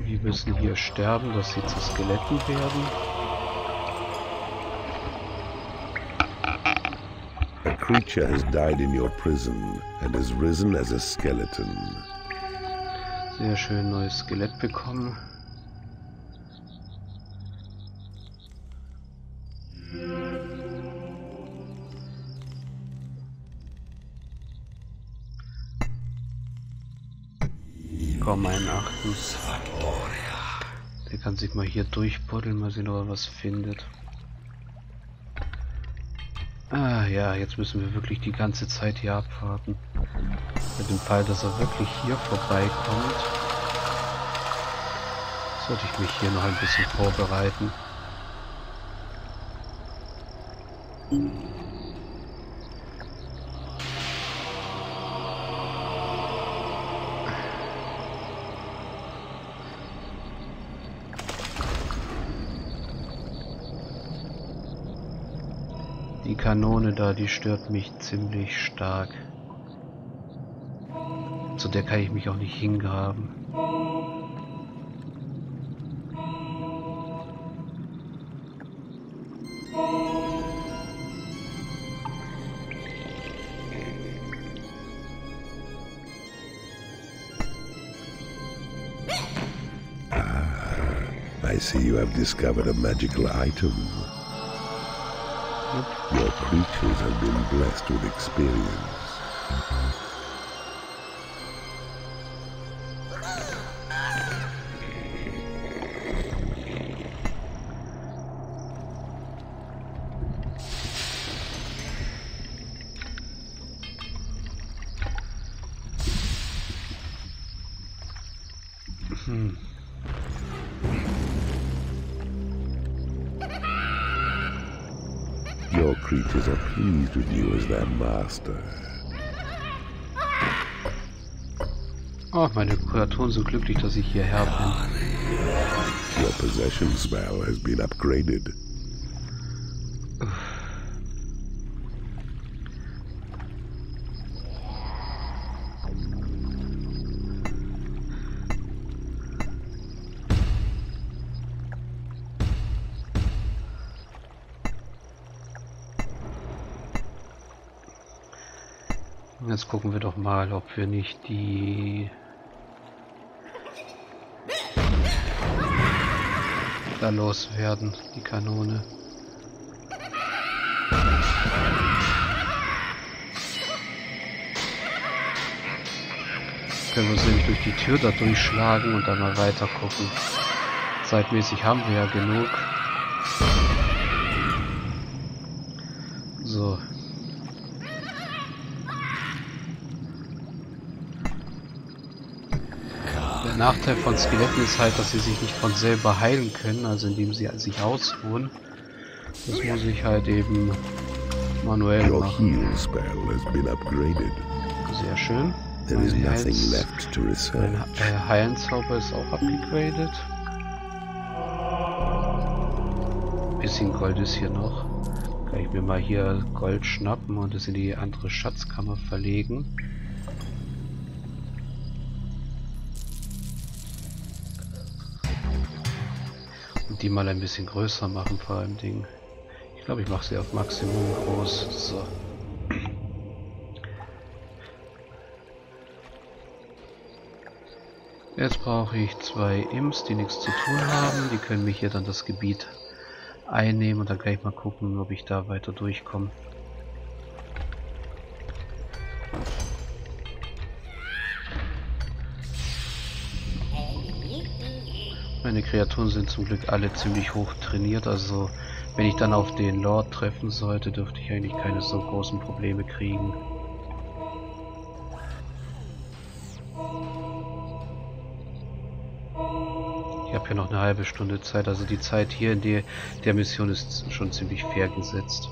Die müssen hier sterben, dass sie zu Skeletten werden. A creature has died in your prison and has risen as a skeleton. Sehr schön, neues Skelett bekommen. Komm, meinen Erachtens. Der kann sich mal hier durchbuddeln, mal sehen, ob er was findet. Ah ja, jetzt müssen wir wirklich die ganze Zeit hier abwarten. Mit dem Fall, dass er wirklich hier vorbeikommt, sollte ich mich hier noch ein bisschen vorbereiten. Die Kanone da, die stört mich ziemlich stark. Zu der kann ich mich auch nicht hingraben. I see you have discovered a magical item. Your creatures have been blessed with experience. Your creatures are pleased with you as their master. Oh, meine Kreaturen sind glücklich, dass ich hierher bin. Your possession spell has been upgraded. Jetzt gucken wir doch mal, ob wir nicht die da loswerden, die Kanone. Können wir uns nämlich durch die Tür da durchschlagen und dann mal weiter gucken. Zeitmäßig haben wir ja genug. So. Der Nachteil von Skeletten ist halt, dass sie sich nicht von selber heilen können, also indem sie sich ausruhen. Das muss ich halt eben manuell Your machen. heal spell has been upgraded. Sehr schön. There is Mein nothing left to research. Heilenzauber ist auch abgegradet. Bisschen Gold ist hier noch. Kann ich mir mal hier Gold schnappen und es in die andere Schatzkammer verlegen. Und die mal ein bisschen größer machen vor allem Ding. Ich glaube, ich mache sie auf Maximum groß. So. Jetzt brauche ich 2 Imps, die nichts zu tun haben. Die können mich hier dann das Gebiet einnehmen und dann gleich mal gucken, ob ich da weiter durchkomme. Meine Kreaturen sind zum Glück alle ziemlich hoch trainiert, also wenn ich dann auf den Lord treffen sollte, dürfte ich eigentlich keine so großen Probleme kriegen. Ich habe ja noch eine halbe Stunde Zeit, also die Zeit hier in der Mission ist schon ziemlich fair gesetzt.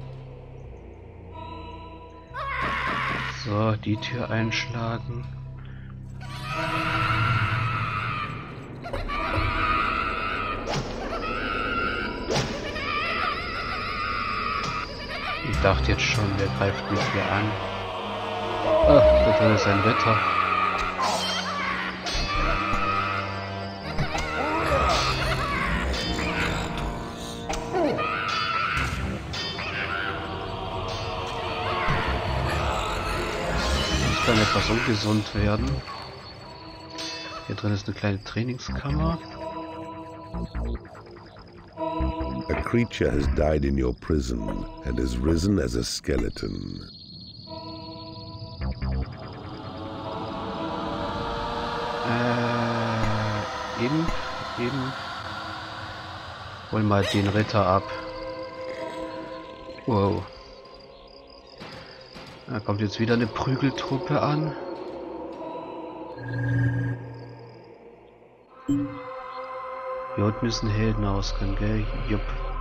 So, die Tür einschlagen. Ich dachte jetzt schon, wer greift mich hier an? Ach, da drin ist ein Ritter. dann etwas ungesund werden. Hier drin ist eine kleine Trainingskammer. A creature has died in your prison and has risen as a skeleton. Eben. Hol mal den Ritter ab. Wow. Da kommt jetzt wieder eine Prügeltruppe an. Hier unten ist ein Heldenausgang, gell? Jupp.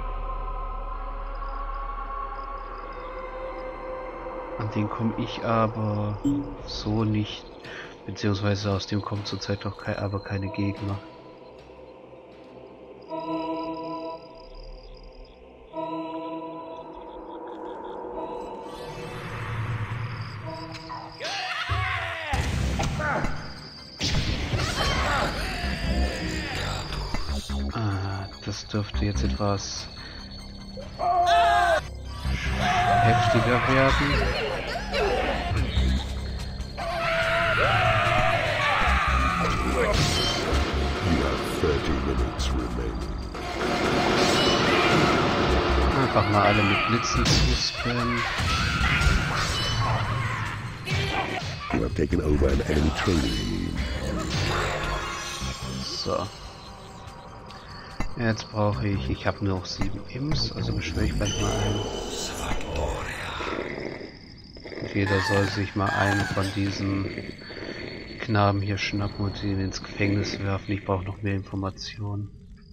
An den komme ich aber so nicht. Beziehungsweise aus dem kommen zurzeit noch keine Gegner. Das dürfte jetzt etwas heftiger werden. You have 30 minutes remaining. Einfach mal alle mit Blitzen zuspammen. You have taken over an enemy training. So. Jetzt brauche ich habe nur noch 7 Imps, also beschwöre ich gleich mal ein. Und jeder soll sich mal einen von diesen Knaben hier schnappen und ihn ins Gefängnis werfen. Ich brauche noch mehr Informationen.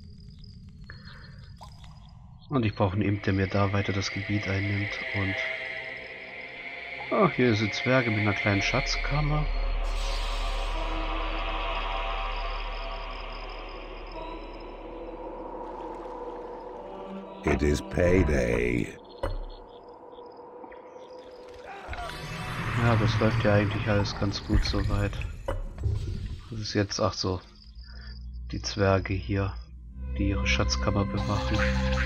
Und ich brauche einen Imp, der mir da weiter das Gebiet einnimmt. Und ach, hier sind Zwerge mit einer kleinen Schatzkammer. It is payday. Ja, das läuft ja eigentlich alles ganz gut soweit. Das ist jetzt, ach so, die Zwerge hier, die ihre Schatzkammer bewachen.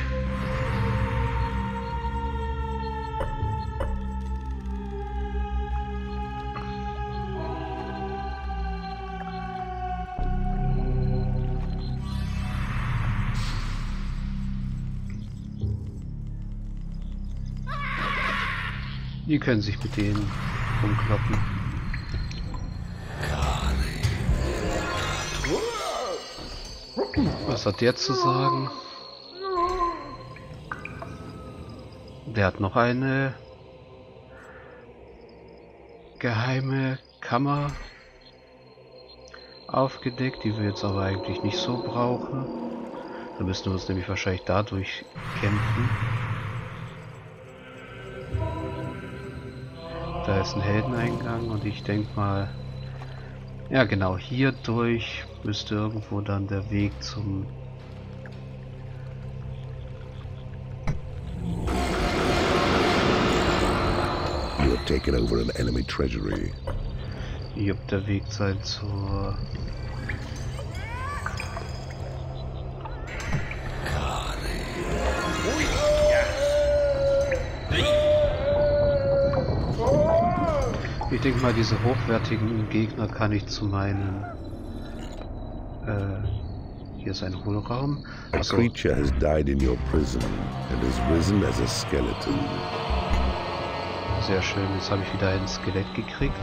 Die können sich mit denen rumkloppen. Was hat der zu sagen? Der hat noch eine geheime Kammer aufgedeckt, die wir jetzt aber eigentlich nicht so brauchen. Da müssten wir uns nämlich wahrscheinlich dadurch kämpfen. Da ist ein Heldeneingang und ich denke mal, ja genau, hier durch müsste irgendwo dann der Weg zum You have taken over an enemy treasury. Jupp, der Weg sein zur Ich denke mal, diese hochwertigen Gegner kann ich zu meinen... hier ist ein Hohlraum. A creature has died in your prison and has risen as a skeleton. Sehr schön, jetzt habe ich wieder ein Skelett gekriegt.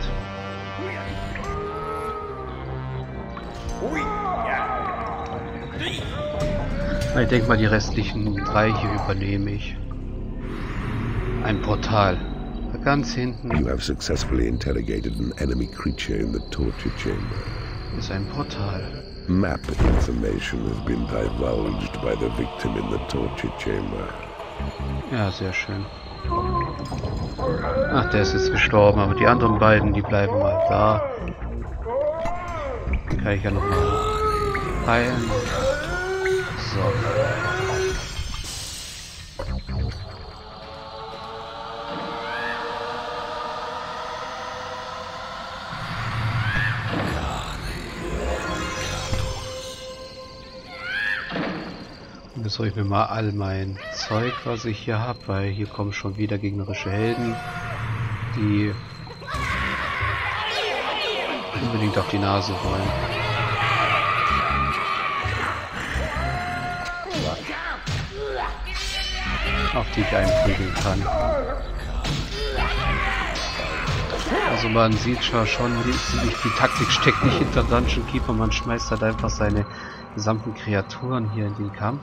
Ich denke mal, die restlichen 3 hier übernehme ich. Ein Portal. Ganz hinten You have successfully interrogated an enemy creature in the torture chamber. ist ein Portal. Map information has been divulged by the victim in the torture chamber. Ja, sehr schön. Ach, der ist jetzt gestorben, aber die anderen beiden, die bleiben mal da. Die kann ich ja noch mal heilen. So. Jetzt hole ich mir mal all mein Zeug, was ich hier habe, weil hier kommen schon wieder gegnerische Helden, die unbedingt auf die Nase wollen. Auf die ich einprügeln kann. Also man sieht schon, die Taktik steckt nicht hinter Dungeon Keeper, man schmeißt halt einfach seine gesamten Kreaturen hier in den Kampf.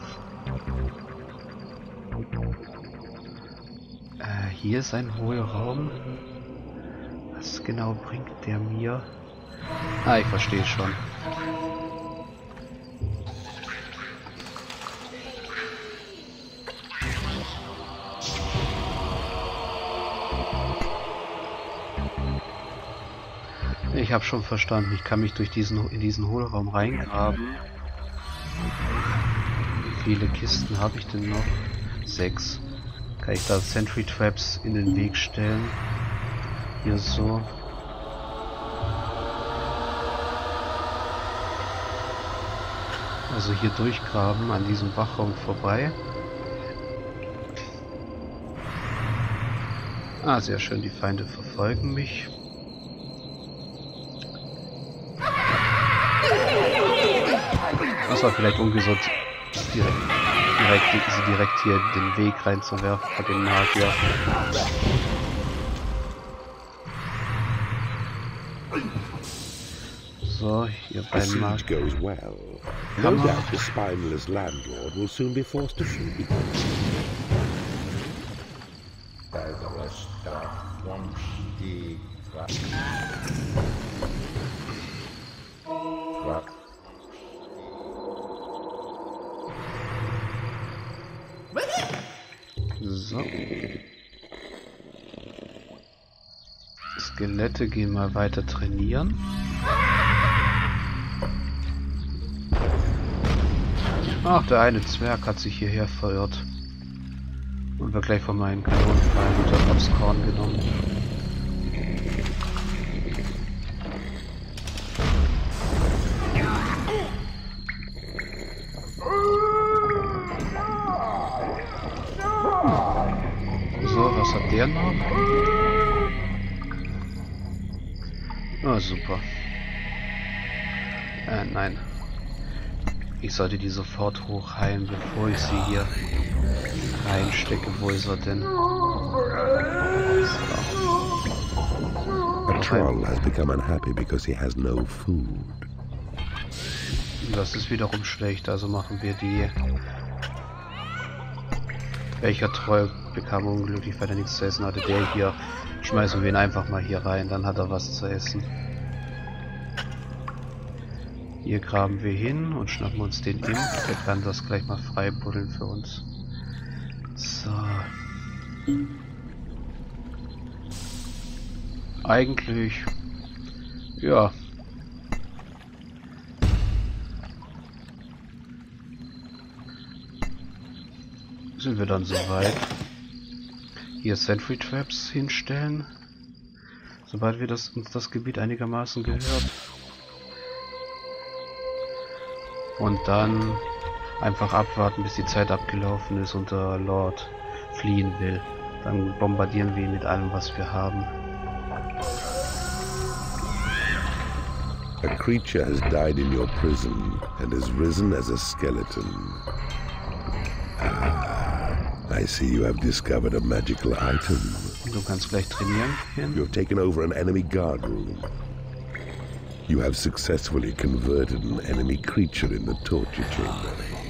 Hier ist ein Hohlraum. Was genau bringt der mir? Ah, ich verstehe schon. Ich habe schon verstanden, ich kann mich durch in diesen Hohlraum reingraben. Wie viele Kisten habe ich denn noch? 6. Kann ich da Sentry Traps in den Weg stellen? Hier so. Also hier durchgraben, an diesem Wachraum vorbei. Ah, sehr schön, die Feinde verfolgen mich. Das war vielleicht ungesund, direkt hier den Weg reinzuwerfen bei den Magier. So, hier beim Magier. No doubt the spineless landlord will soon be forced to flee. So. Skelette gehen mal weiter trainieren. Ach, der eine Zwerg hat sich hierher verirrt. Und wird gleich von meinen Kanonenpfeilen unter aufs Korn genommen. So, was hat der noch? Oh, super. Nein. Ich sollte die sofort hochheilen, bevor ich sie hier reinstecke. Wo ist er denn? A troll has become unhappy because he has no food. Das ist wiederum schlecht, also machen wir die... Welcher Troll bekam unglücklich, weil er nichts zu essen hatte? Der hier. Schmeißen wir ihn einfach mal hier rein, dann hat er was zu essen. Hier graben wir hin und schnappen uns den Imp. Der kann das gleich mal frei buddeln für uns. So. Eigentlich... Ja. Sind wir dann soweit. Hier Sentry Traps hinstellen. Sobald wir uns das Gebiet einigermaßen gehört. Und dann einfach abwarten, bis die Zeit abgelaufen ist und der Lord fliehen will. Dann bombardieren wir ihn mit allem, was wir haben. A creature has died in your prison and has risen as a skeleton. I see you have discovered a magical item. Du kannst gleich trainieren. You have taken over an enemy guard room. You have successfully converted an enemy creature in the torture chamber.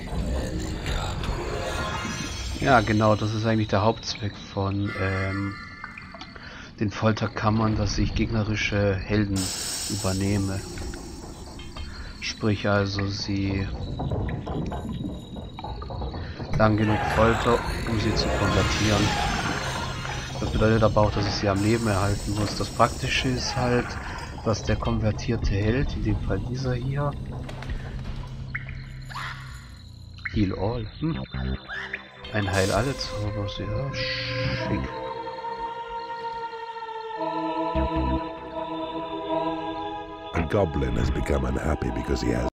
Ja, genau, das ist eigentlich der Hauptzweck von den Folterkammern, dass ich gegnerische Helden übernehme. Sprich also, sie lang genug Folter, um sie zu konvertieren. Das bedeutet aber auch, dass ich sie am Leben erhalten muss. Das Praktische ist halt, dass der konvertierte Held, in dem Fall dieser hier, Heal All, ein Heil alle Zauber, sehr schick. A goblin has become unhappy because he has